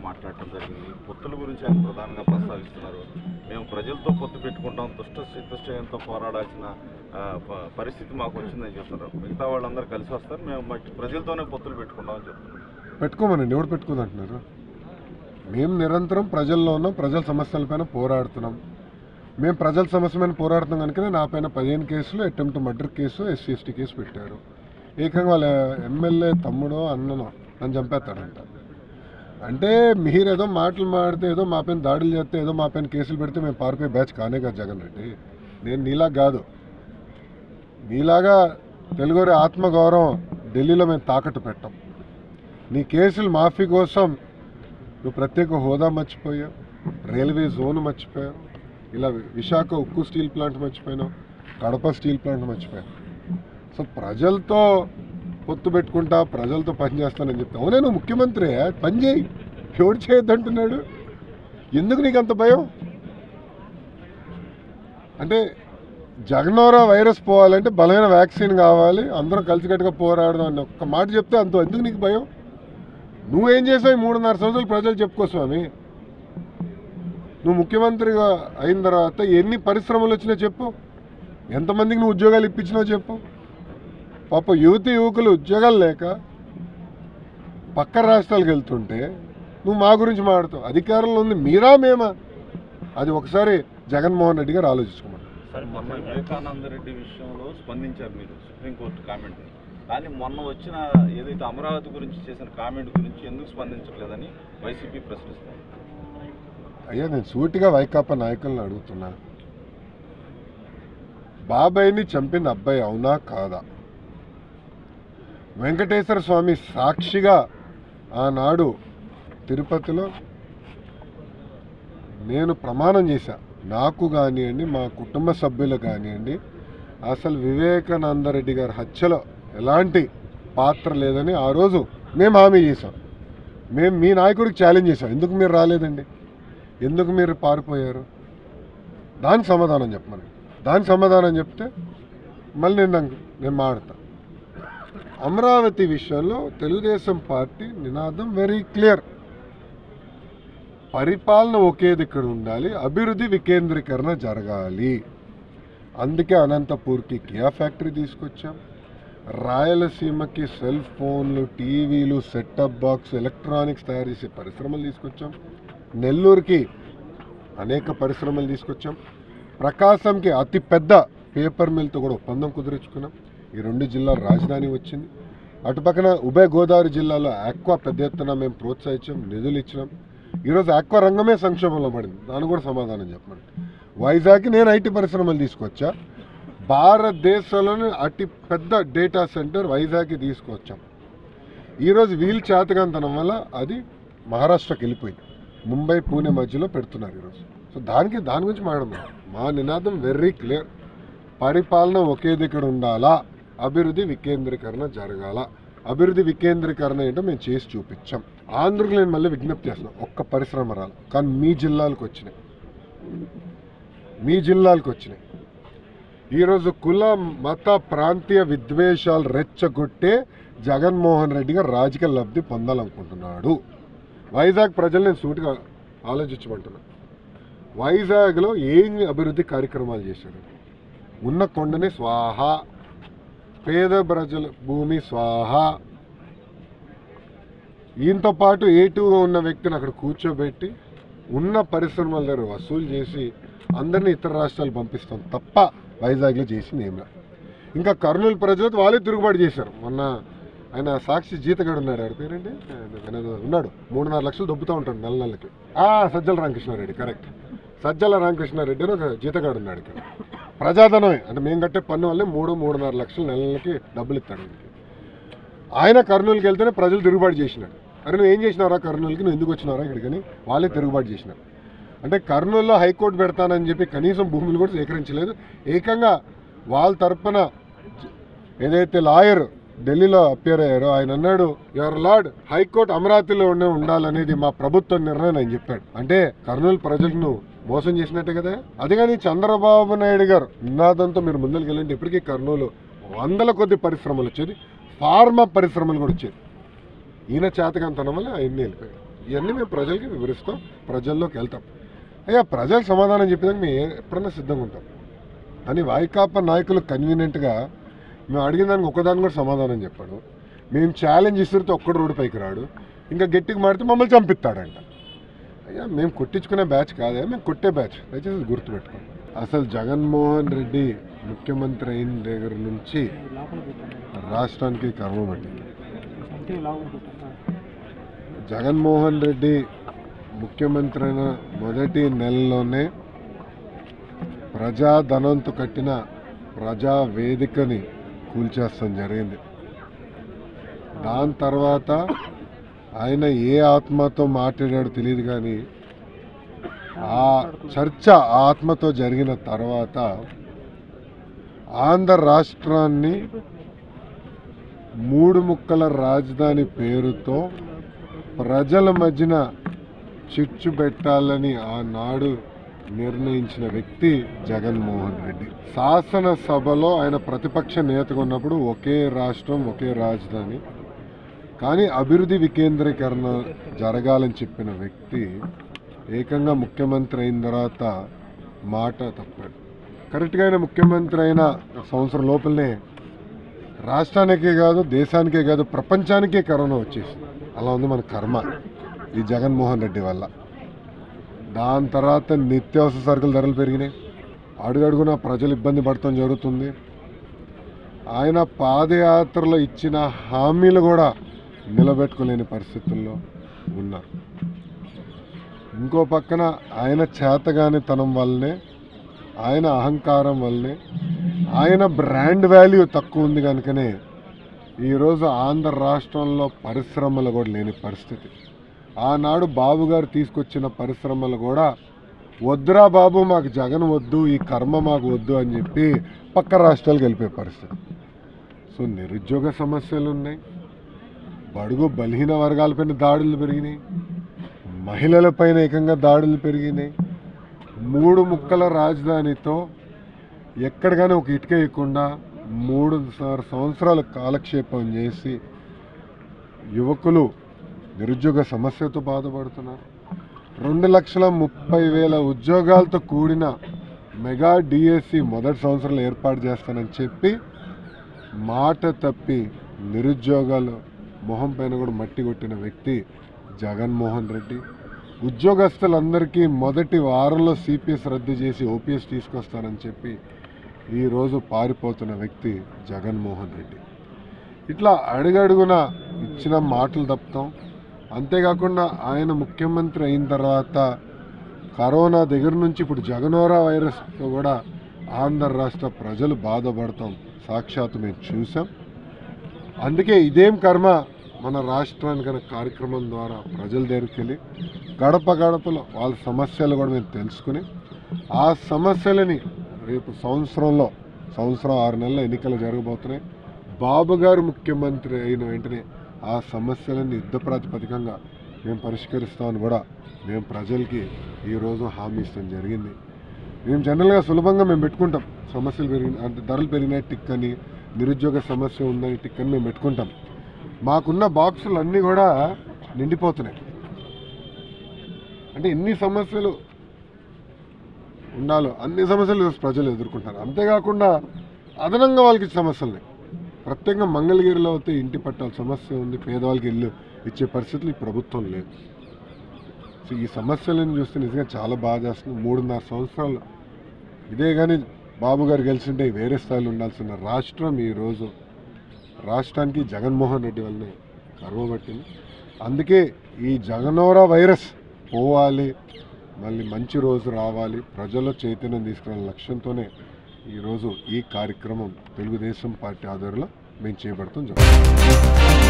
మాట్లాడటం జరిగింది. పొత్తుల గురించి ఆయన ప్రధానంగా ప్రస్తావిస్తున్నారు. మేము ప్రజలతో పొత్తు పెట్టుకుంటాం, దుష్టశక్తితో పోరాడాల్సిన పరిస్థితి మాకు వచ్చిందని చెప్తున్నారు. మిగతా వాళ్ళందరూ కలిసి వస్తారు, మేము ప్రజలతోనే పొత్తులు పెట్టుకుంటామని చెప్తున్నారు. పెట్టుకోమనండి, ఎవరు పెట్టుకుందంటున్నారు? మేము నిరంతరం ప్రజల్లో ఉన్నాం, ప్రజల సమస్యలపైన పోరాడుతున్నాం. మేము ప్రజల సమస్య మీద పోరాడుతున్నాం కనుకనే నా పైన 15 కేసులు, attempt murder case, SC ST case పెట్టారు. ఏకంగా వాళ్ళ ఎమ్మెల్యే తమ్ముడో అన్ననో నన్ను చంపేస్తాడంట. అంటే మీరేదో మాటలు మాడితే, ఏదో మా పైన దాడులు చేస్తే, ఏదో మా పైన కేసులు పెడితే మేము పారిపోయే బ్యాచ్ కానే కాదు జగన్ రెడ్డి. నేను నీలా కాదు, నీలాగా తెలుగువారి ఆత్మగౌరవం ఢిల్లీలో మేము తాకట్టు పెట్టాం. నీ కేసులు మాఫీ కోసం నువ్వు ప్రత్యేక హోదా మర్చిపోయావు, రైల్వే జోన్ మర్చిపోయావు, ఇలా విశాఖ ఉక్కు స్టీల్ ప్లాంట్ మర్చిపోయినావు, కడప స్టీల్ ప్లాంట్ మర్చిపోయావు. సో ప్రజలతో పొత్తు పెట్టుకుంటా, ప్రజలతో పనిచేస్తానని చెప్తా. అవునే నువ్వు ముఖ్యమంత్రి, పని చేయి, ఎవడు చేయొద్దంటున్నాడు? ఎందుకు నీకు అంత భయం? అంటే జగనోరా వైరస్ పోవాలంటే బలమైన వ్యాక్సిన్ కావాలి, అందరం కలిసికట్టుగా పోరాడదాం అని ఒక్క మాట చెప్తే అంత ఎందుకు నీకు భయం? నువ్వేం చేసావు 3.5 సంవత్సరాలు ప్రజలు చెప్పుకో స్వామి. నువ్వు ముఖ్యమంత్రిగా అయిన తర్వాత ఎన్ని పరిశ్రమలు వచ్చినాయో చెప్పు, ఎంతమందికి నువ్వు ఉద్యోగాలు ఇప్పించినావు చెప్పు. పాప యువకులు ఉద్యోగాలు లేక పక్క రాష్ట్రాలకు వెళ్తుంటే నువ్వు మా గురించి మాట్లాడుతావు. అధికారంలో ఉంది మీరా మేమా? అది ఒకసారి జగన్మోహన్ రెడ్డి గారు ఆలోచించుకోమని. సరే, మొన్న వివేకానంద రెడ్డి విషయంలో స్పందించారు మీరు, సుప్రీంకోర్టు కామెంట్. కానీ మొన్న వచ్చిన ఏదైతే అమరావతి గురించి చేసిన కామెంట్ గురించి ఎందుకు స్పందించట్లేదని వైసీపీ ప్రశ్నిస్తుంది. అయ్యా, నేను సూటిగా వైకాపా నాయకులను అడుగుతున్నా, బాబాయిని చంపిన అబ్బాయి అవునా కాదా? వెంకటేశ్వర స్వామి సాక్షిగా ఆనాడు తిరుపతిలో నేను ప్రమాణం చేశా, నాకు కానివ్వండి, మా కుటుంబ సభ్యులు కానివ్వండి, అసలు వివేకానందరెడ్డి గారి హత్యలో ఎలాంటి పాత్ర లేదని ఆ రోజు మేము హామీ చేశాం. మేము మీ నాయకుడికి ఛాలెంజ్ చేశాం, ఎందుకు మీరు రాలేదండి, ఎందుకు మీరు పారిపోయారు? దానికి సమాధానం చెప్పమని. దానికి సమాధానం చెప్తే మళ్ళీ నేను మాడతా. అమరావతి విషయంలో తెలుగుదేశం పార్టీ నినాదం వెరీ క్లియర్, పరిపాలన ఒకే దగ్గర ఉండాలి, అభివృద్ధి వికేంద్రీకరణ జరగాలి. అందుకే అనంతపూర్కి కియా ఫ్యాక్టరీ తీసుకొచ్చాం, రాయలసీమకి సెల్ ఫోన్లు, టీవీలు, సెటప్ బాక్స్, ఎలక్ట్రానిక్స్ తయారు చేసే పరిశ్రమలు తీసుకొచ్చాం, నెల్లూరుకి అనేక పరిశ్రమలు తీసుకొచ్చాం, ప్రకాశంకి అతి పెద్ద పేపర్ మిల్తో కూడా ఒప్పందం కుదుర్చుకున్నాం. ఈ 2 జిల్లాల రాజధాని వచ్చింది. అటుపక్కన ఉభయ గోదావరి జిల్లాలో ఆక్వా పెద్ద ఎత్తున మేము ప్రోత్సహించాం, నిధులు ఇచ్చినాం. ఈరోజు ఆక్వా రంగమే సంక్షోభంలో పడింది, దానికి కూడా సమాధానం చెప్పండి. వైజాగ్కి నేను ఐటీ పరిశ్రమలు తీసుకొచ్చా, భారతదేశంలోనే అతి పెద్ద డేటా సెంటర్ వైజాగ్కి తీసుకొచ్చాం. ఈరోజు వీల్ చేతకంతనం వల్ల అది మహారాష్ట్రకి వెళ్ళిపోయింది, ముంబై పూణే మధ్యలో పెడుతున్నారు ఈరోజు. సో దాని గురించి మాట్లాడదాం. మా నినాదం వెరీ క్లియర్, పరిపాలన ఒకే దగ్గర ఉండాలా, అభివృద్ధి వికేంద్రీకరణ జరగాల. అభివృద్ధి వికేంద్రీకరణ ఏంటో మేము చేసి చూపించాం. ఆంధ్రకు నేను మళ్ళీ విజ్ఞప్తి చేస్తున్నాను, ఒక్క పరిశ్రమ రాలి, కానీ మీ జిల్లాలకు వచ్చినాయి. ఈరోజు కుల మత ప్రాంతీయ విద్వేషాలు రెచ్చగొట్టే జగన్మోహన్ రెడ్డి గారు రాజకీయ లబ్ధి పొందాలనుకుంటున్నాడు. వైజాగ్ ప్రజలు నేను సూటిగా ఆలోచించమంటున్నాను, వైజాగ్లో ఏం అభివృద్ధి కార్యక్రమాలు చేశాడు? ఉన్న కొండని స్వాహ, పేద ప్రజల భూమి స్వాహ. ఈయనతో పాటు ఏటుగా ఉన్న వ్యక్తిని అక్కడ కూర్చోబెట్టి ఉన్న పరిశ్రమల దగ్గర వసూలు చేసి అందరినీ ఇతర రాష్ట్రాలు పంపిస్తాం తప్ప వైజాగ్లో చేసింది ఏమిరా. ఇంకా కర్నూలు ప్రజలతో వాళ్ళే తిరుగుబాటు చేశారు. మొన్న ఆయన సాక్షి జీతగాడు ఉన్నాడు, ఆడి పేరండి ఉన్నాడు, 3.5 లక్షలు దొబ్బుతూ ఉంటాడు నెలకి. సజ్జల రామకృష్ణారెడ్డి, కరెక్ట్, సజ్జల రామకృష్ణారెడ్డి అని ఒక జీతగాడు ఉన్నాడు ఇక్కడ. ప్రజాధనమే అంటే మేము కట్టే పన్ను వల్లే 3.5 లక్షలు నెలలకి డబ్బులు ఇస్తాడు. ఆయన కర్నూలుకి వెళ్తేనే ప్రజలు తిరుగుబాటు చేసినాడు. అరే నువ్వు ఏం చేసినారా కర్నూలుకి, నువ్వు ఎందుకు వచ్చినారా ఇక్కడికని వాళ్ళే తిరుగుబాటు చేసినారు. అంటే కర్నూలులో హైకోర్టు పెడతానని చెప్పి కనీసం భూములు కూడా సేకరించలేదు. ఏకంగా వాళ్ళ తరపున ఏదైతే లాయర్ ఢిల్లీలో అప్పేర్ అయ్యారో ఆయన అన్నాడు, యువర్ లార్డ్, హైకోర్టు అమరావతిలో ఉండాలనేది మా ప్రభుత్వ నిర్ణయం అని చెప్పాడు. అంటే కర్నూలు ప్రజలను మోసం చేసినట్టే కదా. అదే కానీ చంద్రబాబు నాయుడు గారు నినాదంతో మీరు ముందరికి వెళ్ళండి, ఇప్పటికీ కర్నూలు 100 కొద్ది పరిశ్రమలు వచ్చేది, ఫార్మా పరిశ్రమలు కూడా వచ్చేది. ఈయన చేతకంతనం వల్ల అవన్నీ వెళ్ళిపోయాడు. ఇవన్నీ మేము ప్రజలకి వివరిస్తాం, ప్రజల్లోకి వెళ్తాం. అయ్యా ప్రజలు సమాధానం చెప్పేదానికి మేము ఎప్పుడన్నా సిద్ధంగా ఉంటాం. కానీ వైకాపా నాయకులు కన్వీనియంట్గా మేము అడిగిన దానికి ఒకదాని కూడా సమాధానం చెప్పాడు. మేము ఛాలెంజ్ ఇస్తే ఒక్కడు రోడ్డు పైకి రాడు, ఇంకా గట్టిగా మాడితే మమ్మల్ని చంపిస్తాడంట. అయ్యా మేము కొట్టించుకునే బ్యాచ్ కాదా, మేము కొట్టే బ్యాచ్, దయచేసి గుర్తుపెట్టుకోండి. అసలు జగన్మోహన్ రెడ్డి ముఖ్యమంత్రి అయిన దగ్గర నుంచి రాష్ట్రానికి కర్మ పట్టింది. జగన్మోహన్ రెడ్డి ముఖ్యమంత్రి అయిన మొదటి నెలలోనే ప్రజాధనంతో కట్టిన ప్రజా వేదికని కూల్చేస్తాం జరిగింది. దాని తర్వాత ఆయన ఏ ఆత్మతో మాట్లాడాడో తెలియదు, కానీ ఆ చర్చ ఆత్మతో జరిగిన తర్వాత ఆంధ్ర రాష్ట్రాన్ని 3 ముక్కల రాజధాని పేరుతో ప్రజల మధ్యన చిచ్చు పెట్టాలని ఆనాడు నిర్ణయించిన వ్యక్తి జగన్మోహన్ రెడ్డి. శాసనసభలో ఆయన ప్రతిపక్ష నేతగా ఉన్నప్పుడు ఒకే రాష్ట్రం ఒకే రాజధాని, కానీ అభివృద్ధి వికేంద్రీకరణ జరగాలని చెప్పిన వ్యక్తి ఏకంగా ముఖ్యమంత్రి అయిన తర్వాత మాట తప్పాడు. కరెక్ట్గా ఆయన ముఖ్యమంత్రి అయిన సంవత్సరం లోపలనే రాష్ట్రానికే కాదు, దేశానికే కాదు, ప్రపంచానికే కరోనా వచ్చేసింది. అలా ఉంది మన కర్మ ఈ జగన్మోహన్ రెడ్డి వల్ల. దాని తర్వాత నిత్యావసర సరుకుల ధరలు పెరిగినాయి, అడుగడుగున ప్రజలు ఇబ్బంది పడటం జరుగుతుంది. ఆయన పాదయాత్రలో ఇచ్చిన హామీలు కూడా నిలబెట్టుకోలేని పరిస్థితుల్లో ఉన్నారు. ఇంకో పక్కన ఆయన చేతగానితనం వల్లనే, ఆయన అహంకారం వల్లనే, ఆయన బ్రాండ్ వాల్యూ తక్కువ ఉంది కనుకనే ఈరోజు ఆంధ్ర రాష్ట్రంలో పరిశ్రమలు కూడా లేని పరిస్థితి. ఆనాడు బాబు గారు తీసుకొచ్చిన పరిశ్రమలు కూడా వద్దురా బాబు మాకు జగన్ వద్దు, ఈ కర్మ మాకు వద్దు అని చెప్పి పక్క రాష్ట్రాలకు వెళ్ళిపోయే పరిస్థితి. సో నిరుద్యోగ సమస్యలు ఉన్నాయి, బడుగు బలహీన వర్గాలపైన దాడులు పెరిగినాయి, మహిళలపైన ఏకంగా దాడులు పెరిగినాయి. 3 ముక్కల రాజధానితో ఎక్కడికైనా ఒక ఇటుక ఇవ్వకుండా 3 సంవత్సరాలు కాలక్షేపం చేసి యువకులు నిరుద్యోగ సమస్యతో బాధపడుతున్నారు. 2,30,000 ఉద్యోగాలతో కూడిన మెగా డిఎస్సి మొదటి సంవత్సరంలో ఏర్పాటు చేస్తానని చెప్పి మాట తప్పి నిరుద్యోగాలు మొహం పైన కూడా మట్టి కొట్టిన వ్యక్తి జగన్మోహన్ రెడ్డి. ఉద్యోగస్తులందరికీ మొదటి వారంలో సిపిఎస్ రద్దు చేసి ఓపీఎస్ తీసుకొస్తానని చెప్పి ఈరోజు పారిపోతున్న వ్యక్తి జగన్మోహన్ రెడ్డి. ఇట్లా అడుగడుగున ఇచ్చిన మాటలు తప్పుతాం. అంతేకాకుండా ఆయన ముఖ్యమంత్రి అయిన తర్వాత కరోనా దగ్గర నుంచి ఇప్పుడు జగనోరా వైరస్తో కూడా ఆంధ్ర రాష్ట్ర ప్రజలు బాధపడతాం సాక్షాత్తు మేము చూసాం. అందుకే ఇదేం కర్మ మన రాష్ట్రానికైనా కార్యక్రమం ద్వారా ప్రజల దగ్గరికి వెళ్ళి గడప గడపలో వాళ్ళ సమస్యలు కూడా మేము తెలుసుకుని ఆ సమస్యలని రేపు సంవత్సరం 6 నెలల ఎన్నికలు జరగబోతున్నాయి. బాబు గారు ముఖ్యమంత్రి అయిన వెంటనే ఆ సమస్యలను యుద్ధ ప్రాతిపదికంగా మేము పరిష్కరిస్తామని కూడా మేము ప్రజలకి ఈరోజు హామీ ఇస్తాం జరిగింది. మేము జనరల్గా సులభంగా మేము పెట్టుకుంటాం, సమస్యలు పెరిగిన అంటే ధరలు పెరిగినాయి టిక్ అని, నిరుద్యోగ సమస్య ఉందని టిక్ అని మేము పెట్టుకుంటాం. మాకున్న బాక్సులు అన్నీ కూడా నిండిపోతున్నాయి. అంటే ఎన్ని సమస్యలు ఉండాలో అన్ని సమస్యలు ప్రజలు ఎదుర్కొంటారు. అంతేకాకుండా అదనంగా వాళ్ళకి సమస్యలు ప్రత్యేకంగా మంగళగిరిలో అయితే ఇంటి పట్టాల సమస్య ఉంది, పేదవాళ్ళకి ఇల్లు ఇచ్చే పరిస్థితులు ఈ ప్రభుత్వం లేదు. సో ఈ సమస్యలను చూస్తే నిజంగా చాలా బాగా చేస్తుంది. 3.5 సంవత్సరాలు ఇదే కానీ బాబు గారు గెలిచింటే వేరే స్థాయిలో ఉండాల్సిన రాష్ట్రం ఈరోజు రాష్ట్రానికి జగన్మోహన్ రెడ్డి వల్లనే కర్వబట్టింది. అందుకే ఈ జగనోరా వైరస్ పోవాలి, మళ్ళీ మంచి రోజు రావాలి, ప్రజల్లో చైతన్యం తీసుకునే లక్ష్యంతోనే ఈరోజు ఈ కార్యక్రమం తెలుగుదేశం పార్టీ ఆధ్వర్యంలో మేము చేపడతాం జరుగుతుంది.